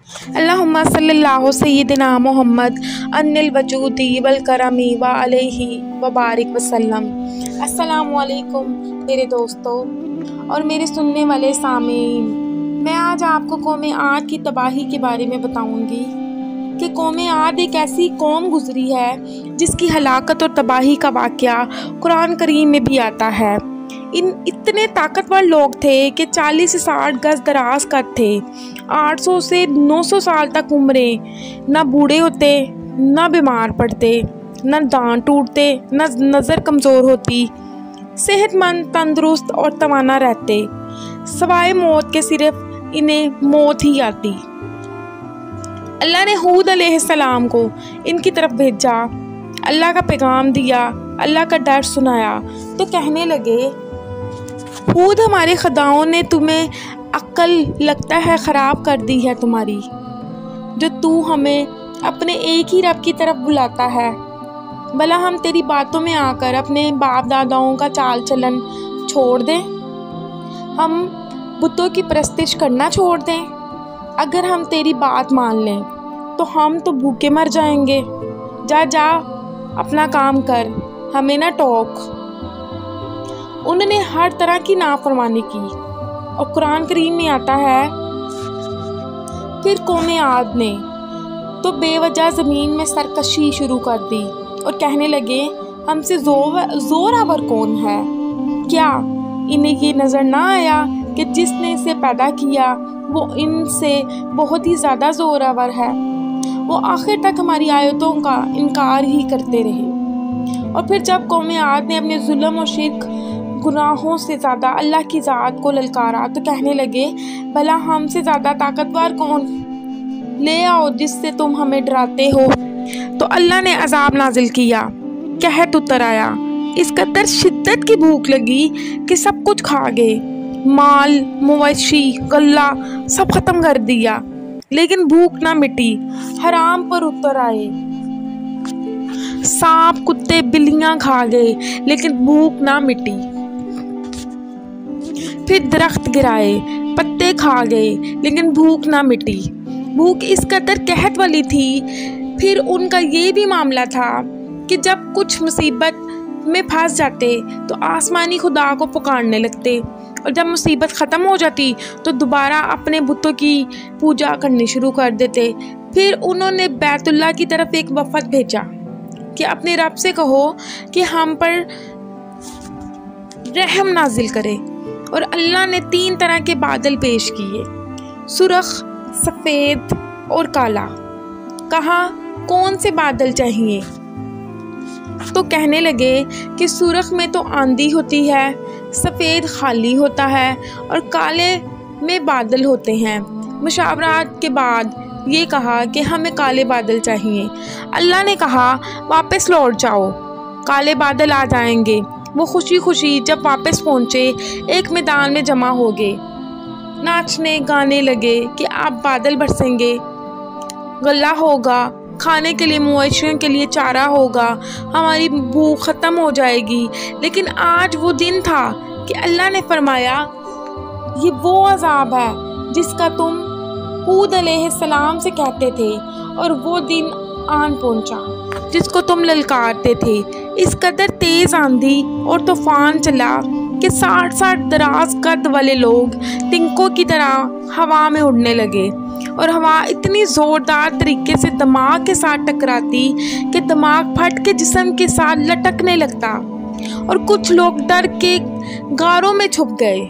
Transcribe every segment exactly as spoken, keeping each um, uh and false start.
اللہم صلی اللہ سیدنا محمد ان الوجودی والکرمی و علیہ وبارک وسلم۔ السلام علیکم میرے دوستو اور میرے سننے والے سامعین، میں آج آپ کو قوم عاد کی تباہی کے بارے میں بتاؤں گی کہ قوم عاد ایک ایسی قوم گزری ہے جس کی ہلاکت اور تباہی کا واقعہ قرآن کریم میں بھی آتا ہے۔ ان اتنے طاقتور لوگ تھے کہ چالیس سے ساٹھ گز دراز قد تھے، آٹھ سو سے نو سو سال تک عمریں، نہ بوڑھے ہوتے، نہ بیمار پڑتے، نہ دانت ٹوٹتے، نہ نظر کمزور ہوتی، صحت مند، تندرست اور توانا رہتے، سوائے موت کے صرف انہیں موت ہی آتی۔ اللہ نے ہود علیہ السلام کو ان کی طرف بھیجا، اللہ کا پیغام دیا، اللہ کا ڈر سنایا تو کہنے لگے، ہود ہمارے خداؤں نے تمہیں عقل لگتا ہے خراب کر دی ہے تمہاری، جو تو ہمیں اپنے ایک ہی رب کی طرف بلاتا ہے۔ بھلا ہم تیری باتوں میں آ کر اپنے باپ داداؤں کا چال چلن چھوڑ دیں؟ ہم بتوں کی پرستش کرنا چھوڑ دیں؟ اگر ہم تیری بات مان لیں تو ہم تو بھوکے مر جائیں گے۔ جا جا اپنا کام کر، ہمیں نہ ٹوک۔ انہوں نے ہر طرح کی نافرمانی کی، اور قرآن کریم میں آتا ہے، پھر قوم عاد نے تو بے وجہ زمین میں سرکشی شروع کر دی اور کہنے لگے، ہم سے زور زوراور کون ہے؟ کیا انہیں یہ نظر نہ آیا کہ جس نے اسے پیدا کیا وہ ان سے بہت ہی زیادہ زوراور ہے؟ وہ آخر تک ہماری آیتوں کا انکار ہی کرتے رہے۔ اور پھر جب قوم عاد نے اپنے ظلم و شرک گناہوں سے زیادہ اللہ کی ذات کو للکارا تو کہنے لگے، بھلا ہم سے زیادہ طاقتور کون؟ لے آؤ جس سے تم ہمیں ڈراتے ہو۔ تو اللہ نے عذاب نازل کیا، قحط اتر آیا، اس قدر شدت کی بھوک لگی کہ سب کچھ کھا گئے، مال، مویشی، غلہ سب ختم کر دیا، لیکن بھوک نہ مٹی، حرام پر اتر آئے، سانپ، کتے، بلیاں کھا گئے، لیکن بھوک نہ مٹی۔ پھر درخت گرائے، پتے کھا گئے، لیکن بھوک نہ مٹی۔ بھوک اس قدر قحط والی تھی۔ پھر ان کا یہ بھی معاملہ تھا کہ جب کچھ مصیبت میں پھنس جاتے تو آسمانی خدا کو پکارنے لگتے، اور جب مصیبت ختم ہو جاتی تو دوبارہ اپنے بتوں کی پوجا کرنی شروع کر دیتے۔ پھر انہوں نے بیت اللہ کی طرف ایک وفد بھیجا کہ اپنے رب سے کہو کہ ہم پر رحم نازل کرے، اور اللہ نے تین طرح کے بادل پیش کیے، سرخ، سفید اور کالا۔ کہا کون سے بادل چاہیے؟ تو کہنے لگے کہ سرخ میں تو آندھی ہوتی ہے، سفید خالی ہوتا ہے، اور کالے میں بادل ہوتے ہیں۔ مشاورات کے بعد یہ کہا کہ ہمیں کالے بادل چاہیے۔ اللہ نے کہا واپس لوٹ جاؤ، کالے بادل آ جائیں گے۔ وہ خوشی خوشی جب واپس پہنچے ایک میدان میں جمع ہو گئے، ناچنے گانے لگے کہ اب بادل برسیں گے، غلہ ہوگا، کھانے کے لیے، مویشیوں کے لیے چارہ ہوگا، ہماری بھوک ختم ہو جائے گی۔ لیکن آج وہ دن تھا کہ اللہ نے فرمایا، یہ وہ عذاب ہے جس کا تم ہود علیہ السلام سے کہتے تھے، اور وہ دن آن پہنچا جس کو تم للکارتے تھے۔ اس قدر تیز آندھی اور طوفان چلا کہ ساٹھ ساٹھ دراز قد والے لوگ تنکوں کی طرح ہوا میں اڑنے لگے، اور ہوا اتنی زوردار طریقے سے دماغ کے ساتھ ٹکراتی کہ دماغ پھٹ کے جسم کے ساتھ لٹکنے لگتا، اور کچھ لوگ ڈر کے غاروں میں چھپ گئے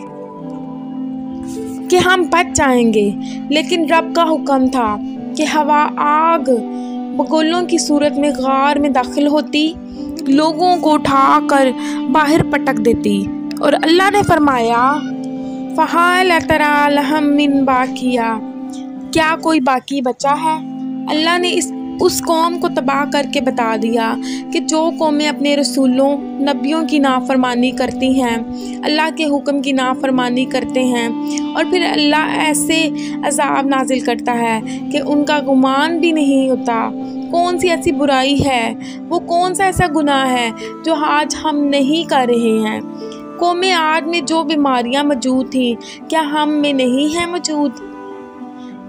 کہ ہم بچ جائیں گے۔ لیکن رب کا حکم تھا کہ ہوا آگ بگولوں کی صورت میں غار میں داخل ہوتی، لوگوں کو اٹھا کر باہر پٹک دیتی، اور اللہ نے فرمایا، فَحَالَ تَرَى لَهُم مِّن بَاقِيَةٍ، کیا کوئی باقی بچا ہے؟ اللہ نے اس اس قوم کو تباہ کر کے بتا دیا کہ جو قومیں اپنے رسولوں، نبیوں کی نافرمانی کرتی ہیں، اللہ کے حکم کی نافرمانی کرتے ہیں، اور پھر اللہ ایسے عذاب نازل کرتا ہے کہ ان کا گمان بھی نہیں ہوتا۔ کون سی ایسی برائی ہے، وہ کون سا ایسا گناہ ہے جو آج ہم نہیں کر رہے ہیں؟ قوم عاد میں جو بیماریاں موجود تھیں کیا ہم میں نہیں ہیں موجود؟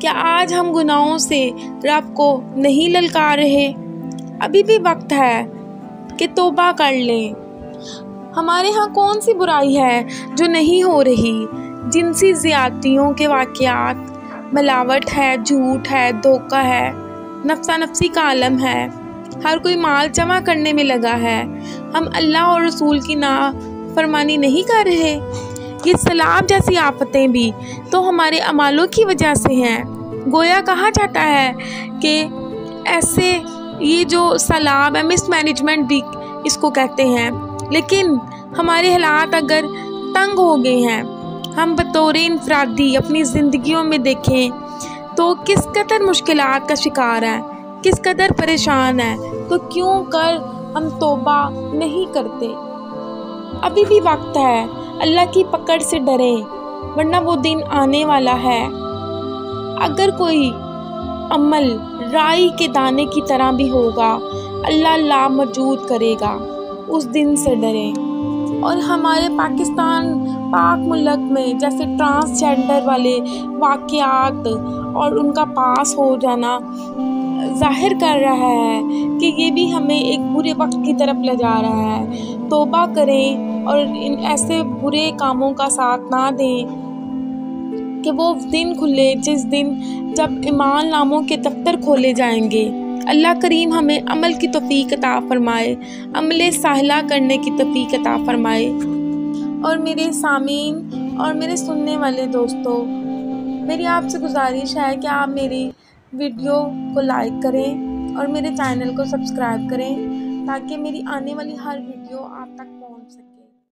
کیا آج ہم گناہوں سے رب کو نہیں للکار رہے؟ ابھی بھی وقت ہے کہ توبہ کر لیں۔ ہمارے ہاں کون سی برائی ہے جو نہیں ہو رہی؟ جنسی زیادتیوں کے واقعات، ملاوٹ ہے، جھوٹ ہے، دھوکہ ہے، نفسا نفسی کا عالم ہے، ہر کوئی مال جمع کرنے میں لگا ہے۔ ہم اللہ اور رسول کی نافرمانی نہیں کر رہے؟ یہ سیلاب جیسی آفتیں بھی تو ہمارے اعمالوں کی وجہ سے ہیں۔ گویا کہا جاتا ہے کہ ایسے یہ جو سیلاب ہے، مس مینجمنٹ بھی اس کو کہتے ہیں، لیکن ہمارے حالات اگر تنگ ہو گئے ہیں، ہم بطور انفرادی اپنی زندگیوں میں دیکھیں تو کس قدر مشکلات کا شکار ہیں، کس قدر پریشان ہیں، تو کیوں کر ہم توبہ نہیں کرتے؟ ابھی بھی وقت ہے، اللہ کی پکڑ سے ڈریں، ورنہ وہ دن آنے والا ہے۔ اگر کوئی عمل رائی کے دانے کی طرح بھی ہوگا، اللہ لاموجود کرے گا، اس دن سے ڈریں۔ اور ہمارے پاکستان پاک ملک میں جیسے ٹرانسجینڈر والے واقعات اور ان کا پاس ہو جانا ظاہر کر رہا ہے کہ یہ بھی ہمیں ایک برے وقت کی طرف لے جا رہا ہے۔ توبہ کریں اور ان ایسے برے کاموں کا ساتھ نہ دیں کہ وہ دن کھلے جس دن جب ایمان ناموں کے دفتر کھولے جائیں گے۔ اللہ کریم ہمیں عمل کی توفیق عطا فرمائے، عمل صالحہ کرنے کی توفیق عطا فرمائے۔ اور میرے سامعین اور میرے سننے والے دوستوں، میری آپ سے گزارش ہے کہ آپ میری ویڈیو کو لائک کریں اور میرے چینل کو سبسکرائب کریں تاکہ میری آنے والی ہر ویڈیو آپ تک